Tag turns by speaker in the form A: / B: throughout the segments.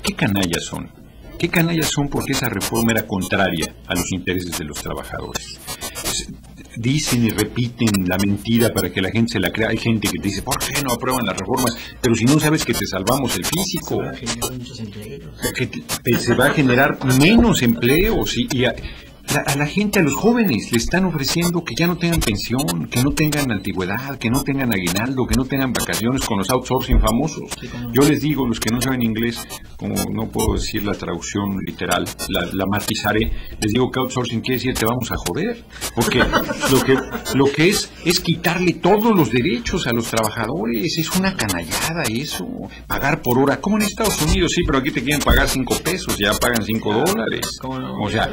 A: qué canallas son? ¿Qué canallas son? Porque esa reforma era contraria a los intereses de los trabajadores. Dicen y repiten la mentira para que la gente se la crea. Hay gente que te dice, ¿por qué no aprueban las reformas? Pero si no sabes que te salvamos el físico, que se va a generar menos empleos y a la gente, a los jóvenes, le están ofreciendo que ya no tengan pensión, que no tengan antigüedad, que no tengan aguinaldo, que no tengan vacaciones con los outsourcing famosos. Yo les digo, los que no saben inglés, como no puedo decir la traducción literal, la matizaré, les digo que outsourcing quiere decir te vamos a joder, porque lo que es quitarle todos los derechos a los trabajadores. Es una canallada eso, pagar por hora, como en Estados Unidos, sí, pero aquí te quieren pagar 5 pesos, ya pagan $5. O sea,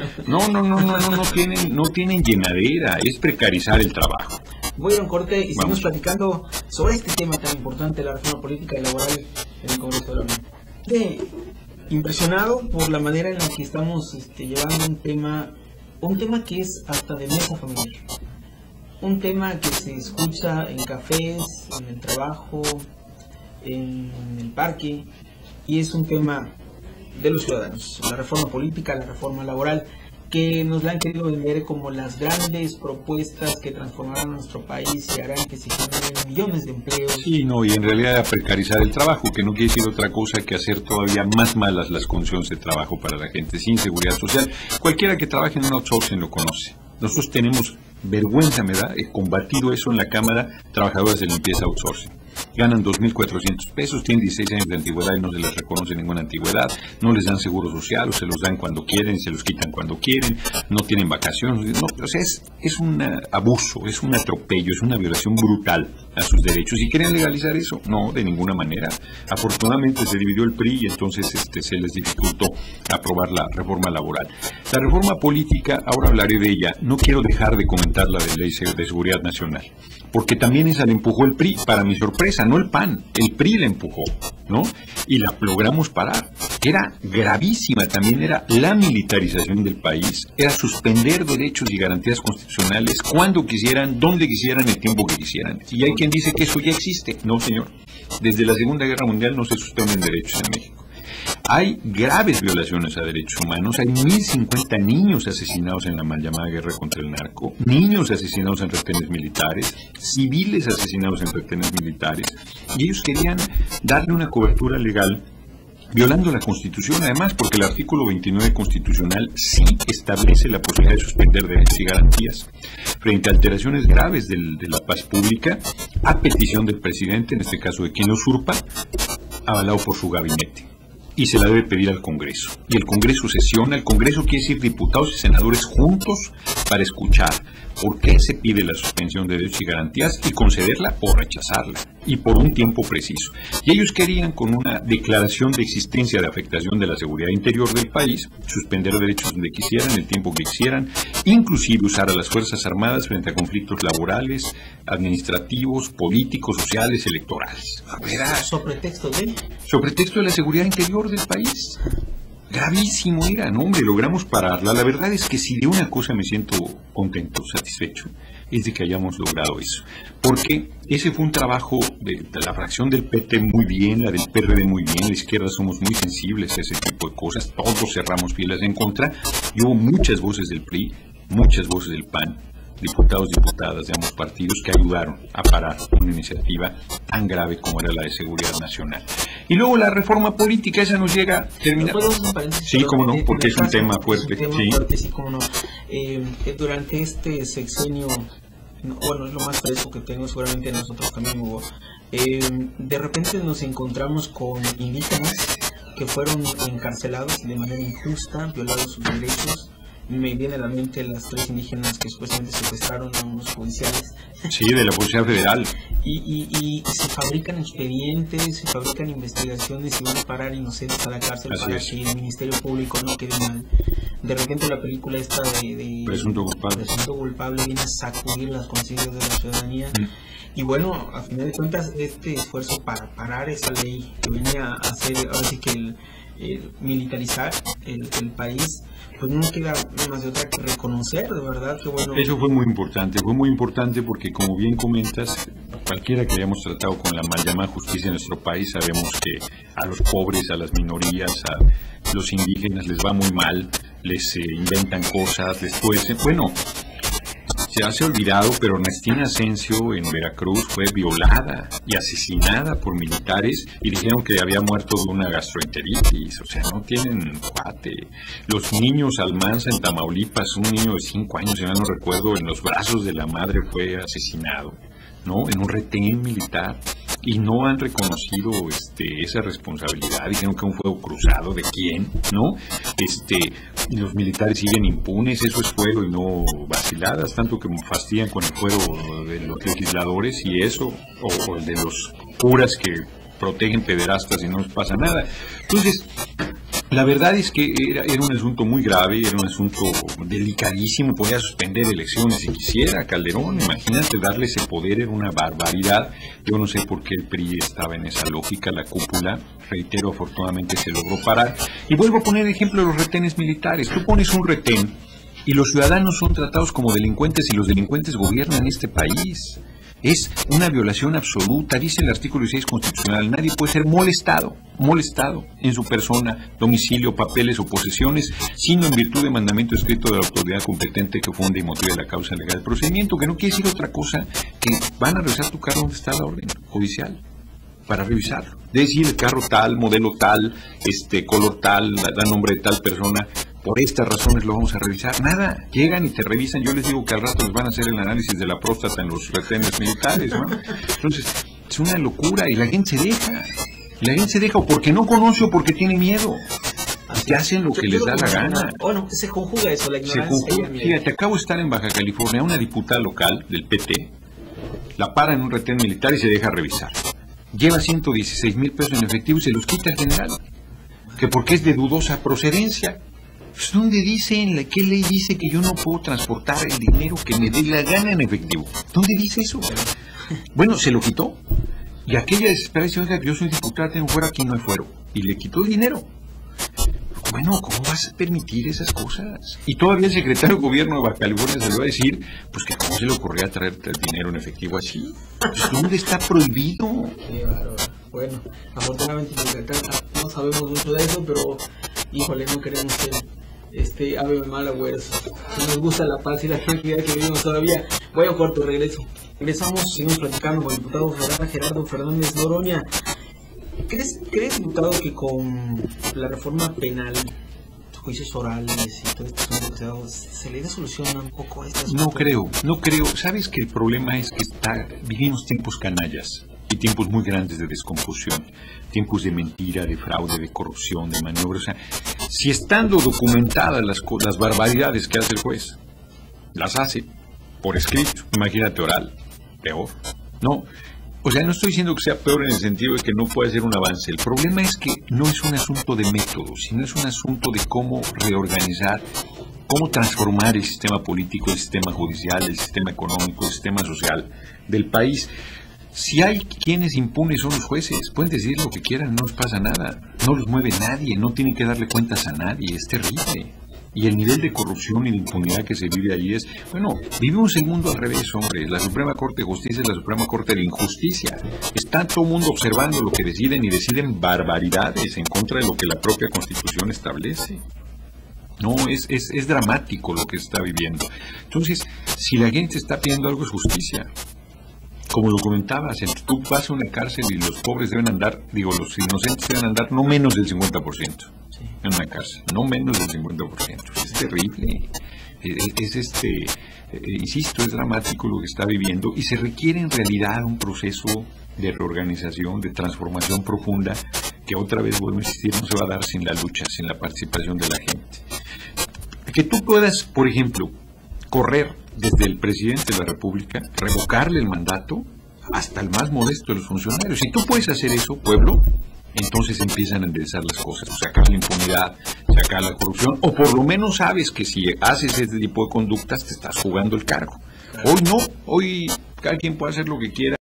A: no tienen llenadera, es precarizar el trabajo.
B: Voy a ir a un corte y seguimos platicando sobre este tema tan importante, la reforma política y laboral en el Congreso de la Unión. Impresionado por la manera en la que estamos llevando un tema que es hasta de mesa familiar, un tema que se escucha en cafés, en el trabajo, en el parque, y es un tema de los ciudadanos, la reforma política, la reforma laboral, que nos la han querido vender como las grandes propuestas que transformarán nuestro país y harán que se generen millones de empleos.
A: Sí, no, y en realidad precarizar el trabajo, que no quiere decir otra cosa que hacer todavía más malas las condiciones de trabajo para la gente, sin seguridad social. Cualquiera que trabaje en un outsourcing lo conoce. Nosotros tenemos vergüenza, me da, he combatido eso en la Cámara, trabajadoras de limpieza outsourcing. Ganan 2.400 pesos, tienen 16 años de antigüedad y no se les reconoce ninguna antigüedad, no les dan seguro social o se los dan cuando quieren y se los quitan cuando quieren, no tienen vacaciones, no, o sea, es un abuso, es un atropello, es una violación brutal a sus derechos. ¿Y quieren legalizar eso? No, de ninguna manera. Afortunadamente se dividió el PRI y entonces se les dificultó aprobar la reforma laboral. La reforma política, ahora hablaré de ella, no quiero dejar de comentar la de Ley de Seguridad Nacional, porque también esa la empujó el PRI, para mi sorpresa, no el PAN, el PRI la empujó, ¿no? Y la logramos parar. Era gravísima, también era la militarización del país, era suspender derechos y garantías constitucionales cuando quisieran, donde quisieran, el tiempo que quisieran. Y hay quien dice que eso ya existe. No, señor. Desde la Segunda Guerra Mundial no se suspenden derechos en México. Hay graves violaciones a derechos humanos, hay 1.050 niños asesinados en la mal llamada guerra contra el narco, niños asesinados en retenes militares, civiles asesinados en retenes militares, y ellos querían darle una cobertura legal violando la Constitución, además, porque el artículo 29 constitucional sí establece la posibilidad de suspender derechos y garantías frente a alteraciones graves de la paz pública, a petición del presidente, en este caso de quien lo usurpa, avalado por su gabinete. Y se la debe pedir al Congreso. Y el Congreso sesiona. El Congreso quiere decir diputados y senadores juntos para escuchar por qué se pide la suspensión de derechos y garantías y concederla o rechazarla. Y por un tiempo preciso. Y ellos querían, con una declaración de existencia de afectación de la seguridad interior del país, suspender derechos donde quisieran, el tiempo que quisieran, inclusive usar a las Fuerzas Armadas frente a conflictos laborales, administrativos, políticos, sociales, electorales.
B: ¿Sobre pretexto de?
A: Sobre pretexto de la seguridad interior del país. Gravísimo era, ¿no? Hombre, logramos pararla. La verdad es que si de una cosa me siento contento, satisfecho, es de que hayamos logrado eso. Porque ese fue un trabajo de la fracción del PT muy bien, la del PRD muy bien, la izquierda somos muy sensibles a ese tipo de cosas, todos cerramos filas en contra, y hubo muchas voces del PRI, muchas voces del PAN, diputados y diputadas de ambos partidos que ayudaron a parar una iniciativa tan grave como era la de seguridad nacional. Y luego la reforma política, esa nos llega a terminar. Sí, cómo no, porque es un tema fuerte.
B: Sí, cómo no. Durante este sexenio, bueno, es lo más fresco que tengo, seguramente nosotros también hubo, de repente nos encontramos con indígenas que fueron encarcelados de manera injusta, violados sus derechos. Me viene a la mente las 3 indígenas que supuestamente secuestraron a unos judiciales.
A: Sí, de la Policía Federal.
B: Y se fabrican expedientes, se fabrican investigaciones y van a parar inocentes a la cárcel. Así para es. Que el Ministerio Público no quede mal. De repente la película esta de
A: Presunto
B: culpable viene a sacudir las conciencias de la ciudadanía. Y bueno, a final de cuentas, este esfuerzo para parar esa ley que venía a hacer, ahora sí que militarizar el país, pues no queda más de otra que reconocer, de verdad, que bueno.
A: Eso fue muy importante porque como bien comentas, Cualquiera que hayamos tratado con la mal llamada justicia en nuestro país sabemos que a los pobres, a las minorías, a los indígenas les va muy mal, les inventan cosas, les tuercen. Bueno, se ha olvidado, pero Ernestina Asensio en Veracruz fue violada y asesinada por militares y dijeron que había muerto de una gastroenteritis. O sea, no tienen cuate. Los niños Almanza en Tamaulipas, un niño de 5 años, si mal no recuerdo, en los brazos de la madre fue asesinado, ¿no? En un retén militar, y no han reconocido esa responsabilidad. Dijeron que un fuego cruzado, ¿de quién? ¿No? Y los militares siguen impunes. Eso es fuero y no vaciladas, tanto que fastidian con el fuero de los legisladores y eso, o el de los curas que protegen pederastas y no les pasa nada. Entonces, la verdad es que era un asunto muy grave, era un asunto delicadísimo, podía suspender elecciones si quisiera Calderón, imagínate darle ese poder, era una barbaridad. Yo no sé por qué el PRI estaba en esa lógica, la cúpula, reitero, afortunadamente se logró parar. Y vuelvo a poner el ejemplo de los retenes militares. Tú pones un retén y los ciudadanos son tratados como delincuentes y los delincuentes gobiernan este país. Es una violación absoluta, dice el artículo 16 constitucional, nadie puede ser molestado en su persona, domicilio, papeles o posesiones, sino en virtud de mandamiento escrito de la autoridad competente que funde y motive la causa legal del procedimiento, que no quiere decir otra cosa que van a revisar tu carro donde está la orden judicial, para revisarlo. Es decir, el carro tal, modelo tal, color tal, da nombre de tal persona, por estas razones lo vamos a revisar. Nada, llegan y te revisan. Yo les digo que al rato les van a hacer el análisis de la próstata en los retenes militares, ¿no? Entonces, es una locura y la gente se deja. La gente se deja o porque no conoce o porque tiene miedo. Que hacen lo que les da la gana.
B: Bueno, se conjuga eso, la ignorancia.
A: Fíjate, acabo de estar en Baja California, una diputada local del PT, la para en un retén militar y se deja revisar. Lleva 116,000 pesos en efectivo y se los quita el general. Que porque es de dudosa procedencia. Pues ¿dónde dice, qué ley dice que yo no puedo transportar el dinero que me dé la gana en efectivo? ¿Dónde dice eso? Bueno, se lo quitó. Y aquella desesperada dice, oiga, yo soy diputada, tengo fuero, aquí no hay fuero. Y le quitó el dinero. Bueno, ¿cómo vas a permitir esas cosas? Y todavía el secretario de gobierno de Baja California se le va a decir, pues que cómo se le ocurría traer el dinero en efectivo así. Pues ¿dónde está prohibido?
B: Qué bárbaro. Bueno, afortunadamente no sabemos mucho de eso, pero híjole, no queremos ser ave mala, güeros. Nos gusta la paz y la tranquilidad que vivimos todavía. Voy a un corto, regresamos, seguimos platicando con el diputado federal Gerardo Fernández Noroña. ¿Crees, diputado, que con la reforma penal, juicios orales y todo esto se le da solución un poco a estas
A: cosas? No creo. ¿Sabes que el problema es que vivimos tiempos canallas y tiempos muy grandes de descomposición, tiempos de mentira, de fraude, de corrupción, de maniobra? O sea, si estando documentadas las barbaridades que hace el juez, las hace por escrito, imagínate oral, peor. No, o sea, no estoy diciendo que sea peor en el sentido de que no pueda ser un avance. El problema es que no es un asunto de método, sino es un asunto de cómo reorganizar, cómo transformar el sistema político, el sistema judicial, el sistema económico, el sistema social del país. Si hay quienes impunes son los jueces, pueden decir lo que quieran, no les pasa nada, no los mueve nadie, no tienen que darle cuentas a nadie, es terrible. Y el nivel de corrupción y de impunidad que se vive allí es, bueno, vivimos el mundo al revés, hombre. La Suprema Corte de Justicia es la Suprema Corte de Injusticia. Está todo el mundo observando lo que deciden y deciden barbaridades en contra de lo que la propia Constitución establece. No, es dramático lo que se está viviendo. Entonces, si la gente está pidiendo algo, es justicia. Como lo comentabas, tú vas a una cárcel y los pobres deben andar, los inocentes deben andar no menos del 50%. En una cárcel, no menos del 50%. Es terrible. Insisto, es dramático lo que está viviendo y se requiere en realidad un proceso de reorganización, de transformación profunda, que otra vez, vuelvo a insistir, no se va a dar sin la lucha, sin la participación de la gente. Que tú puedas, por ejemplo, correr desde el presidente de la República, revocarle el mandato hasta el más modesto de los funcionarios. Si tú puedes hacer eso, pueblo, entonces empiezan a enderezar las cosas, o sacar la impunidad, sacar la corrupción, o por lo menos sabes que si haces este tipo de conductas te estás jugando el cargo. Hoy no, hoy cada quien puede hacer lo que quiera.